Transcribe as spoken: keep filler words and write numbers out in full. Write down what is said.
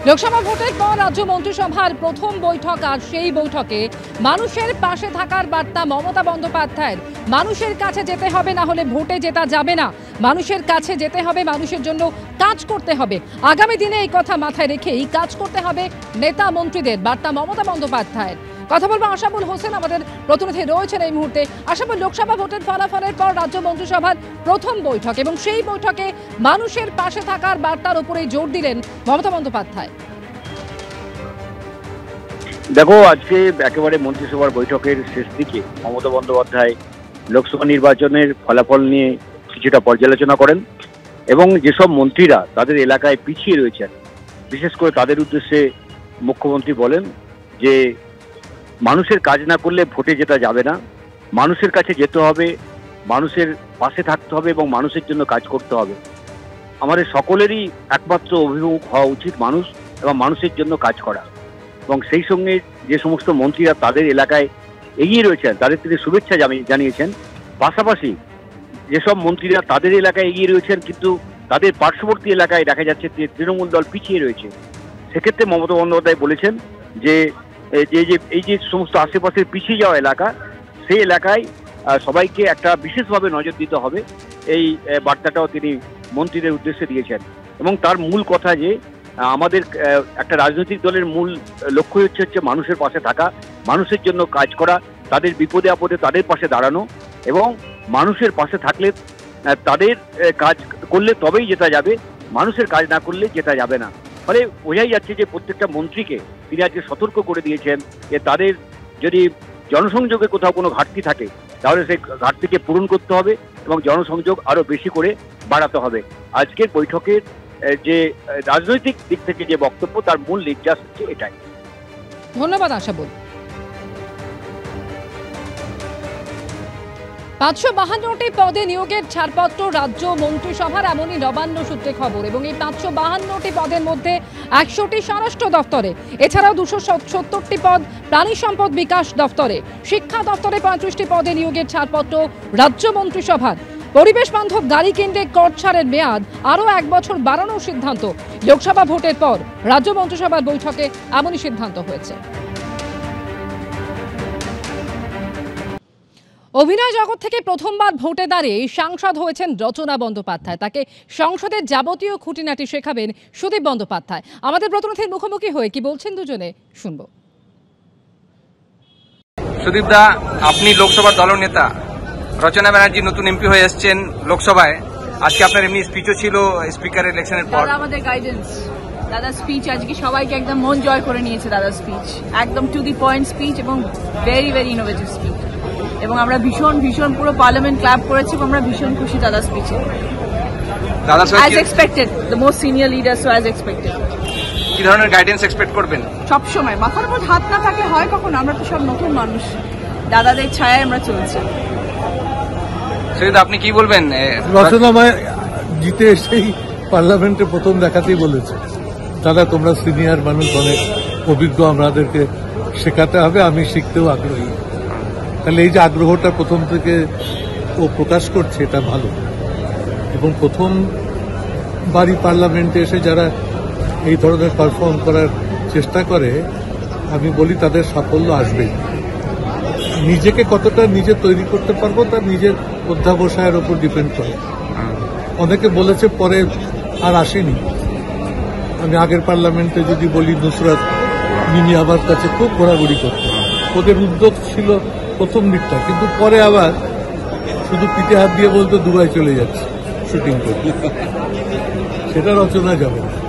লোকসভা ভোটের পর রাজ্য মন্ত্রিসভার প্রথম বৈঠক, আর সেই বৈঠকে মানুষের পাশে থাকার বার্তা মমতা বন্দ্যোপাধ্যায়ের। মানুষের কাছে যেতে হবে, না হলে ভোটে জেতা যাবে না। মানুষের কাছে যেতে হবে, মানুষের জন্য কাজ করতে হবে। আগামী দিনে এই কথা মাথায় রেখেই কাজ করতে হবে নেতা মন্ত্রীদের, বার্তা মমতা বন্দ্যোপাধ্যায়ের। কথা বলবো আশাবুল হোসেন, আমাদের প্রতিনিধি রয়েছেন এই মুহূর্তে। আশাবুল, লোকসভা ভোটের ফলাফলের পর রাজ্য মন্ত্রিসভার প্রথম বৈঠক, এবং সেই বৈঠকে মানুষের পাশে থাকার বার্তার উপরেই জোর দিলেন মমতা বন্দ্যোপাধ্যায়। দেখো, আজকে একেবারে মন্ত্রিসভার বৈঠকের শেষ দিকে মমতা বন্দ্যোপাধ্যায় লোকসভা নির্বাচনের ফলাফল নিয়ে কিছুটা পর্যালোচনা করেন এবং যেসব মন্ত্রীরা তাদের এলাকায় পিছিয়ে রয়েছেন, বিশেষ করে তাদের উদ্দেশ্যে মুখ্যমন্ত্রী বলেন যে মানুষের কাজ না করলে ভোটে জেতা যাবে না। মানুষের কাছে যেতে হবে, মানুষের পাশে থাকতে হবে এবং মানুষের জন্য কাজ করতে হবে। আমাদের সকলেরই একমাত্র অভিমুখ হওয়া উচিত মানুষ এবং মানুষের জন্য কাজ করা। এবং সেই সঙ্গে যে সমস্ত মন্ত্রীরা তাদের এলাকায় এগিয়ে রয়েছেন তাদের থেকে শুভেচ্ছা জানিয়েছেন। পাশাপাশি যেসব মন্ত্রীরা তাদের এলাকায় এগিয়ে রয়েছেন কিন্তু তাদের পার্শ্ববর্তী এলাকায় দেখা যাচ্ছে যে তৃণমূল দল পিছিয়ে রয়েছে, সেক্ষেত্রে মমতা বন্দ্যোপাধ্যায় বলেছেন যে যে যে এই যে সমস্ত আশেপাশের পিছিয়ে যাওয়া এলাকা, সেই এলাকায় সবাইকে একটা বিশেষভাবে নজর দিতে হবে। এই বার্তাটাও তিনি মন্ত্রীদের উদ্দেশ্যে দিয়েছেন এবং তার মূল কথা যে আমাদের একটা রাজনৈতিক দলের মূল লক্ষ্য হচ্ছে হচ্ছে মানুষের পাশে থাকা, মানুষের জন্য কাজ করা, তাদের বিপদে আপদে তাদের পাশে দাঁড়ানো এবং মানুষের পাশে থাকলে তাদের কাজ করলে তবেই জেতা যাবে, মানুষের কাজ না করলে জেতা যাবে না। ফলে বোঝাই যাচ্ছে যে প্রত্যেকটা মন্ত্রীকে তিনি আজকে সতর্ক করে দিয়েছেন যে তাদের যদি জনসংযোগে কোথাও কোনো ঘাটতি থাকে তাহলে সেই ঘাটতিকে পূরণ করতে হবে এবং জনসংযোগ আরো বেশি করে বাড়াতে হবে। আজকের বৈঠকের যে রাজনৈতিক দিক থেকে যে বক্তব্য, তার মূল নির্যাস হচ্ছে এটাই। ধন্যবাদ আশাবুল। পাঁচশো বাহান্নটি পদে নিয়োগের ছাড়পত্র রাজ্য মন্ত্রিসভার, এমনই নবান্ন সূত্রে খবর। এবং এই পাঁচশো বাহান্নটি পদের মধ্যে একশোটি স্বরাষ্ট্র দপ্তরে, এছাড়াও দুশো সত্তরটি পদ প্রাণী সম্পদ বিকাশ দপ্তরে, শিক্ষা দপ্তরে পঁয়ত্রিশটি পদে নিয়োগের ছাড়পত্র রাজ্য মন্ত্রিসভার। পরিবেশ বান্ধব গাড়ি কিনলে কর ছাড়ের মেয়াদ আরও এক বছর বাড়ানোর সিদ্ধান্ত। লোকসভা ভোটের পর রাজ্য মন্ত্রিসভার বৈঠকে এমনই সিদ্ধান্ত হয়েছে। অভিনয় জগৎ থেকে প্রথমবার ভোটে দাঁড়িয়ে সাংসদ হয়েছেন রচনা বন্দ্যোপাধ্যায়। তাকে সংসদের যাবতীয় খুঁটিনাটি শেখাবেন সুদীপ বন্দ্যোপাধ্যায়। আমাদের প্রতিনিধির মুখোমুখি হয়ে কি বলছেন দুজনে শুনবো। সুদীপ দা, আপনি লোকসভার দলনেতা, রচনা ব্যানার্জি নতুন এমপি হয়ে এসছেন লোকসভায়। আজকে আপনার এমনি স্পিচও ছিল স্পিকার ইলেকশনের পর। দাদা আমাদের গাইডেন্স, দাদার স্পিচ আজকে সবাইকে একদম মন জয় করে নিয়েছে। দাদার স্পিচ একদম টু দি পয়েন্ট স্পিচ এবং ভেরি ভেরি ইনোভেটিভ স্পিচ, এবং আমরা ভীষণ ভীষণ পুরো পার্লামেন্ট ক্লাব করেছি। আমরা ভীষণ খুশি দাদার স্পিচে। দাদা as expected, the most senior leader, so as expected. কি ধরনের গাইডেন্স এক্সপেক্ট করবেন? সবসময় মাথার উপর হাত না থাকলে হয় কখন? আমরা তো সব নতুন মানুষ, দাদাদের ছায়ায় আমরা চলছি। আপনি কি বলবেন? রচনা মায় জিতে এসেই পার্লামেন্টে প্রথম দেখাতেই বলেছে, দাদা তোমরা সিনিয়র মানুষ, অনেক অভিজ্ঞ, আমাদেরকে শেখাতে হবে, আমি শিখতেও আগ্রহী। তাহলে এই যে আগ্রহটা প্রথম থেকে ও প্রকাশ করছে, এটা ভালো। এবং প্রথম বাড়ি পার্লামেন্টে এসে যারা এই ধরনের পারফর্ম করার চেষ্টা করে, আমি বলি তাদের সাফল্য আসবেই। নিজেকে কতটা নিজে তৈরি করতে পারবো তার নিজের অধ্যাবসায়ের ওপর ডিপেন্ড করে। অনেকে বলেছে পরে আর আসেনি। আমি আগের পার্লামেন্টে যদি বলি, নুসরাত মিনি আমার কাছে খুব ঘোরাঘুরি করত, ওদের উদ্যোগ ছিল প্রথম দিকটা, কিন্তু পরে আবার শুধু পিঠে হাত দিয়ে বলতো দুবাই চলে যাচ্ছে শুটিং করতে। সেটা রচনা যাবে না।